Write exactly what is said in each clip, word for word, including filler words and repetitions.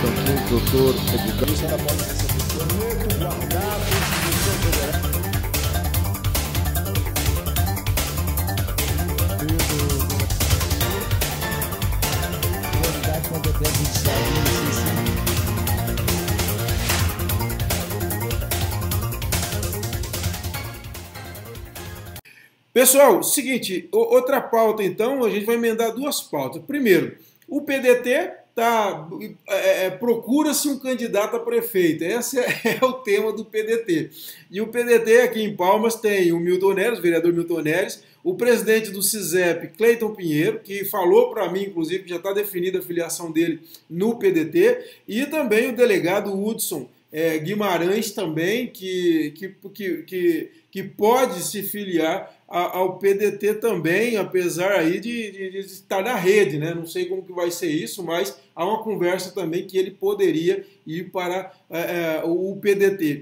Tocantins, doutor Eduardo. Pessoal, seguinte, outra pauta então, a gente vai emendar duas pautas. Primeiro, o P D T tá, é, procura-se um candidato a prefeito, esse é, é o tema do P D T. E o P D T aqui em Palmas tem o Milton Neres, o vereador Milton Neres, o presidente do CISEP, Cleiton Pinheiro, que falou para mim, inclusive, que já está definida a filiação dele no P D T, e também o delegado Hudson é, Guimarães também, que, que, que, que, que pode se filiar ao P D T também, apesar aí de, de, de estar na rede, né? Não sei como que vai ser isso, mas há uma conversa também que ele poderia ir para é, o P D T.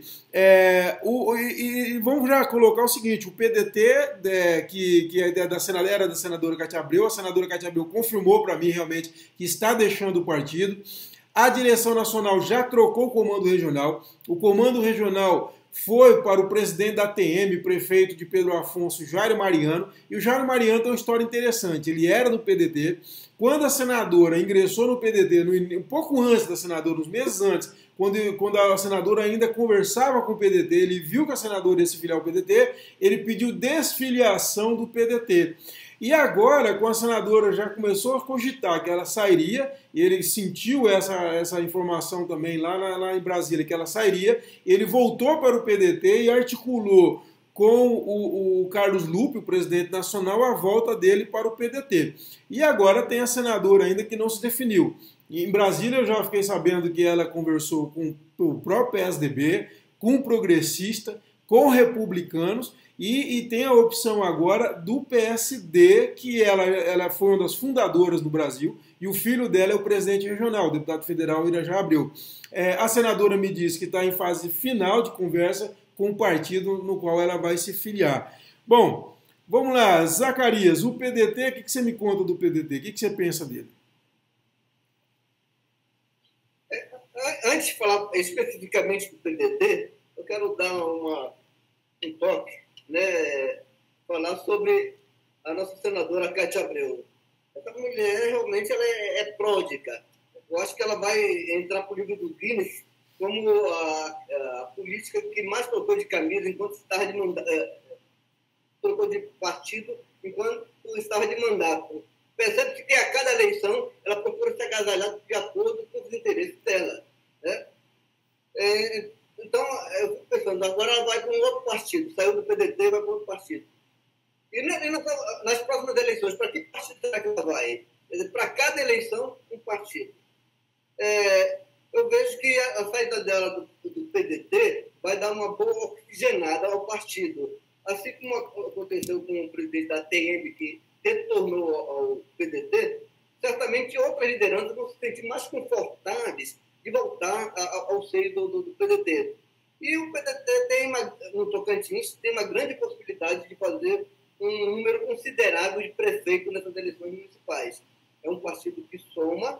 É, o, e, e vamos já colocar o seguinte, o P D T, é, que, que é da senadora, era da senadora Cátia Abreu, a senadora Cátia Abreu confirmou para mim realmente que está deixando o partido. A direção nacional já trocou o comando regional, o comando regional foi para o presidente da T M, prefeito de Pedro Afonso, Jairo Mariano, e o Jairo Mariano tem uma história interessante, ele era do P D T, quando a senadora ingressou no P D T, no, um pouco antes da senadora, uns meses antes, quando, quando a senadora ainda conversava com o P D T, ele viu que a senadora ia se filiar ao P D T, ele pediu desfiliação do P D T. E agora, com a senadora já começou a cogitar que ela sairia, e ele sentiu essa, essa informação também lá, na, lá em Brasília, que ela sairia, ele voltou para o P D T e articulou com o, o Carlos Lupe, o presidente nacional, a volta dele para o P D T. E agora tem a senadora ainda que não se definiu. E em Brasília eu já fiquei sabendo que ela conversou com o próprio P S D B, com o progressista, com republicanos, E, e tem a opção agora do P S D, que ela, ela foi uma das fundadoras do Brasil, e o filho dela é o presidente regional, o deputado federal Irajá Abreu. É, a senadora me disse que está em fase final de conversa com o partido no qual ela vai se filiar. Bom, vamos lá, Zacarias, o P D T, o que, que você me conta do P D T? O que, que você pensa dele? Antes de falar especificamente do P D T, eu quero dar uma, um toque, né, falar sobre a nossa senadora Cátia Abreu. Essa mulher realmente ela é, é pródiga. Eu acho que ela vai entrar para o livro do Guinness como a, a política que mais trocou de camisa enquanto estava de mandato, é, trocou de partido enquanto estava de mandato. Percebe que a cada eleição ela procura se agasalhar de acordo com os interesses dela, né? É, Então, eu fico pensando, agora ela vai para um outro partido, saiu do P D T e vai para outro partido. E nas próximas eleições, para que partido será que ela vai? Quer dizer, para cada eleição, um partido. É, eu vejo que a, a saída dela do, do P D T vai dar uma boa oxigenada ao partido. Assim como aconteceu com o presidente da T M, que retornou ao P D T, certamente outras lideranças vão se sentir mais confortáveis de voltar ao seio do, do, do P D T. E o P D T tem uma, no Tocantins tem uma grande possibilidade de fazer um número considerável de prefeitos nessas eleições municipais. É um partido que soma,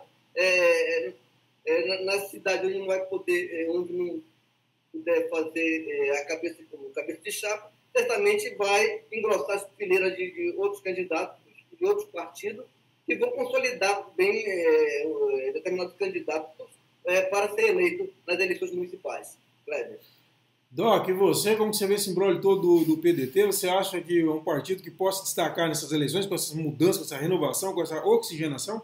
é, é, na, na cidade onde não vai poder, é, onde não puder fazer é, a cabeça, a cabeça de chapa, certamente vai engrossar as fileiras de, de outros candidatos, de outros partidos, que vão consolidar bem é, determinados candidatos É, para ser eleito nas eleições municipais. Kleber. Doc, e você, como você vê esse embrolho todo do, do P D T, você acha que é um partido que possa destacar nessas eleições, com essas mudanças, com essa renovação, com essa oxigenação?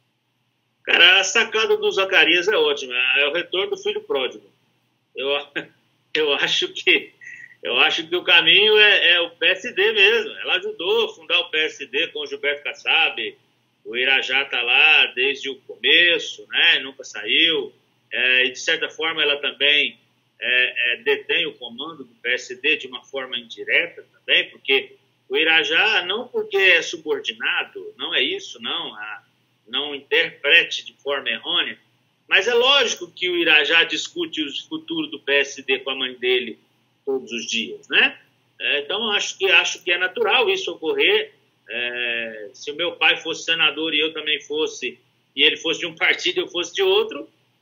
Cara, a sacada do Zacarias é ótima, é o retorno do filho pródigo. Eu, eu, acho, que, eu acho que o caminho é, é o P S D mesmo. Ela ajudou a fundar o P S D com o Gilberto Kassab. O Irajá está lá desde o começo, né? Nunca saiu. É, e, de certa forma, ela também é, é, detém o comando do P S D de uma forma indireta também, porque o Irajá, não porque é subordinado, não é isso, não, a, não interprete de forma errônea, mas é lógico que o Irajá discute o futuro do P S D com a mãe dele todos os dias, né? É, então, acho que, acho que é natural isso ocorrer. É, se o meu pai fosse senador e eu também fosse, e ele fosse de um partido e eu fosse de outro,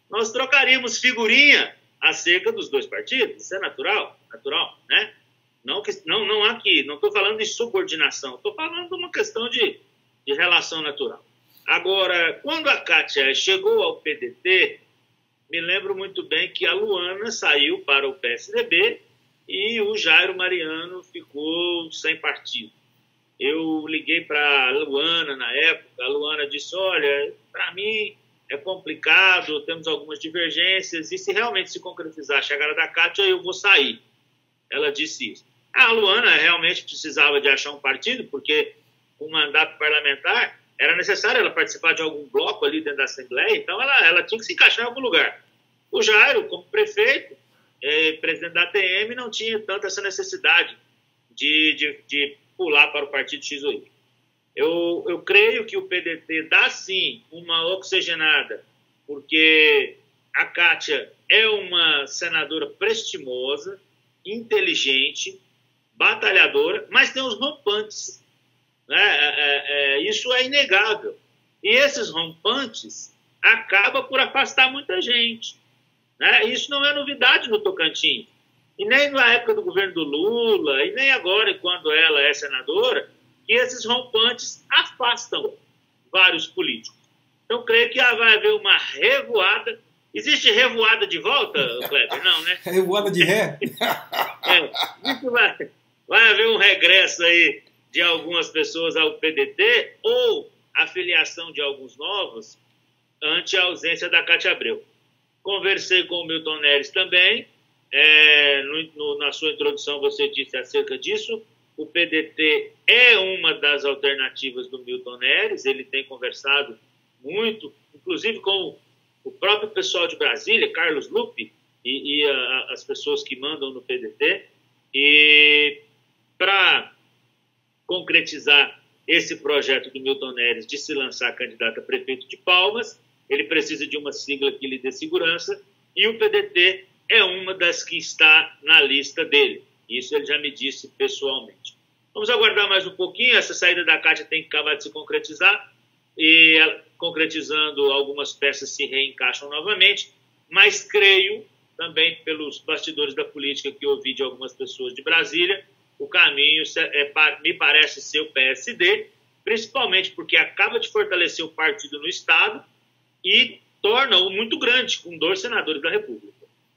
nós trocaríamos figurinha acerca dos dois partidos. Isso é natural, natural, né? Não, que, não, não aqui, não estou falando de subordinação, estou falando de uma questão de, de relação natural. Agora, quando a Kátia chegou ao P D T, me lembro muito bem que a Luana saiu para o P S D B e o Jairo Mariano ficou sem partido. Eu liguei para a Luana na época, a Luana disse, olha, para mim é complicado, temos algumas divergências, e se realmente se concretizar a chegada da Kátia, eu vou sair. Ela disse isso. A Luana realmente precisava de achar um partido, porque um mandato parlamentar era necessário ela participar de algum bloco ali dentro da Assembleia, então ela, ela tinha que se encaixar em algum lugar. O Jairo, como prefeito, eh, presidente da A T M, não tinha tanto essa necessidade de, de, de pular para o partido X ou Y. Eu, eu creio que o P D T dá, sim, uma oxigenada, porque a Kátia é uma senadora prestimosa, inteligente, batalhadora, mas tem os rompantes. Né? É, é, isso é inegável. E esses rompantes acabam por afastar muita gente. Né? Isso não é novidade no Tocantins. E nem na época do governo do Lula, e nem agora, quando ela é senadora, que esses rompantes afastam vários políticos. Então, creio que vai haver uma revoada. Existe revoada de volta, Kleber? Não, né? Revoada de ré? É, isso vai, vai haver um regresso aí de algumas pessoas ao P D T ou a filiação de alguns novos ante a ausência da Kátia Abreu. Conversei com o Milton Neres também. É, no, no, na sua introdução você disse acerca disso. O P D T é uma das alternativas do Milton Neres, ele tem conversado muito, inclusive com o próprio pessoal de Brasília, Carlos Lupe, e, e a, as pessoas que mandam no P D T, e para concretizar esse projeto do Milton Neres de se lançar candidato a prefeito de Palmas, ele precisa de uma sigla que lhe dê segurança, e o P D T é uma das que está na lista dele. Isso ele já me disse pessoalmente. Vamos aguardar mais um pouquinho. Essa saída da Kátia tem que acabar de se concretizar. E ela, concretizando, algumas peças se reencaixam novamente. Mas creio, também pelos bastidores da política que eu ouvi de algumas pessoas de Brasília, o caminho é, me parece ser o P S D, principalmente porque acaba de fortalecer o partido no Estado e torna-o muito grande, com dois senadores da República.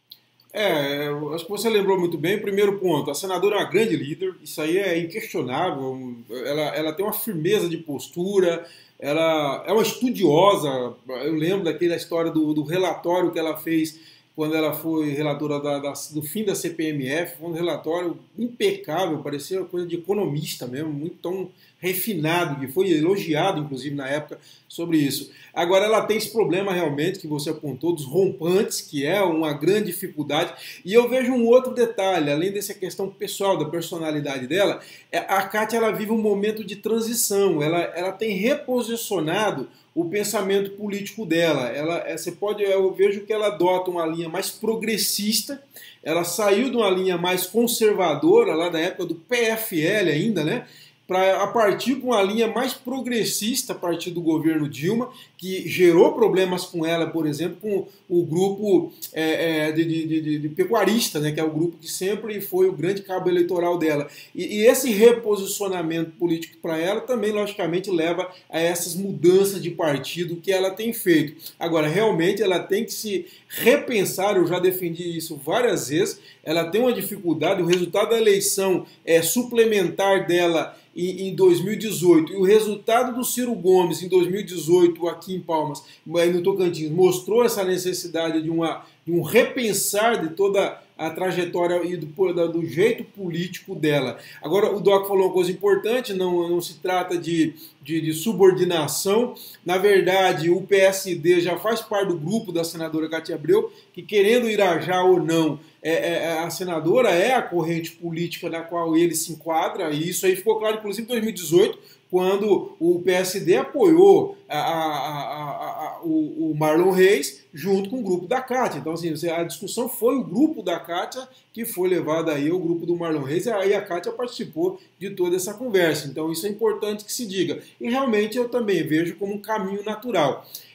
É, acho que você lembrou muito bem. Primeiro ponto, a senadora é uma grande líder, isso aí é inquestionável, ela, ela tem uma firmeza de postura, ela é uma estudiosa. Eu lembro daquela história do, do relatório que ela fez quando ela foi relatora da, da, do fim da C P M F, foi um relatório impecável, parecia uma coisa de economista mesmo, muito tão refinado, que foi elogiado, inclusive, na época, sobre isso. Agora, ela tem esse problema, realmente, que você apontou, dos rompantes, que é uma grande dificuldade. E eu vejo um outro detalhe, além dessa questão pessoal, da personalidade dela, a Kátia, ela vive um momento de transição, ela, ela tem reposicionado o pensamento político dela. Ela, você pode, eu vejo que ela adota uma linha mais progressista, ela saiu de uma linha mais conservadora, lá da época do P F L ainda, né? Para a partir de uma linha mais progressista a partir do governo Dilma, que gerou problemas com ela, por exemplo, com o grupo é, é, de, de, de, de pecuarista, né, que é o grupo que sempre foi o grande cabo eleitoral dela. E, e esse reposicionamento político para ela também, logicamente, leva a essas mudanças de partido que ela tem feito. Agora, realmente, ela tem que se repensar, eu já defendi isso várias vezes, ela tem uma dificuldade, o resultado da eleição é, suplementar dela em dois mil e dezoito, e o resultado do Ciro Gomes em dois mil e dezoito aqui em Palmas, no Tocantins, mostrou essa necessidade de, uma, de um repensar de toda a trajetória e do, do jeito político dela. Agora, o Doc falou uma coisa importante, não, não se trata de, de, de subordinação. Na verdade, o P S D já faz parte do grupo da senadora Kátia Abreu, que querendo Irajá ou não, É, é, a senadora é a corrente política na qual ele se enquadra, e isso aí ficou claro, inclusive, em dois mil e dezoito, quando o P S D apoiou a, a, a, a, o, o Marlon Reis junto com o grupo da Kátia. Então, assim, a discussão foi o grupo da Kátia que foi levado aí ao grupo do Marlon Reis, e aí a Kátia participou de toda essa conversa. Então, isso é importante que se diga. E realmente eu também vejo como um caminho natural.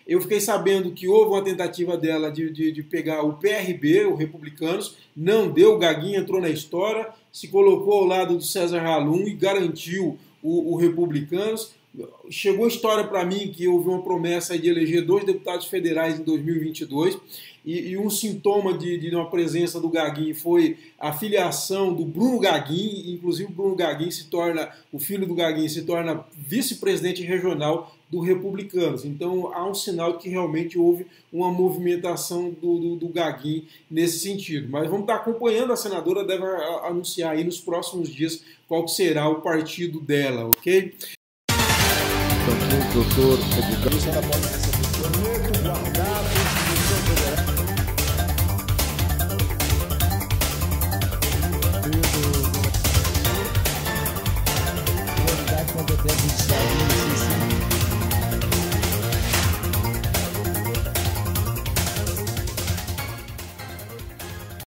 Eu fiquei sabendo que houve uma tentativa dela de, de, de pegar o P R B, o Republicanos, não deu, o Gaguinho entrou na história, se colocou ao lado do César Halum e garantiu o, o Republicanos. Chegou a história para mim que houve uma promessa de eleger dois deputados federais em dois mil e vinte e dois, e, e um sintoma de, de uma presença do Gaguinho foi a filiação do Bruno Gaguinho. Inclusive o Bruno Gaguinho se torna, o filho do Gaguinho se torna vice-presidente regional do Republicanos. Então há um sinal de que realmente houve uma movimentação do, do, do Gaguinho nesse sentido. Mas vamos estar acompanhando, a senadora deve anunciar aí nos próximos dias qual será o partido dela, ok? doutor Eduardo.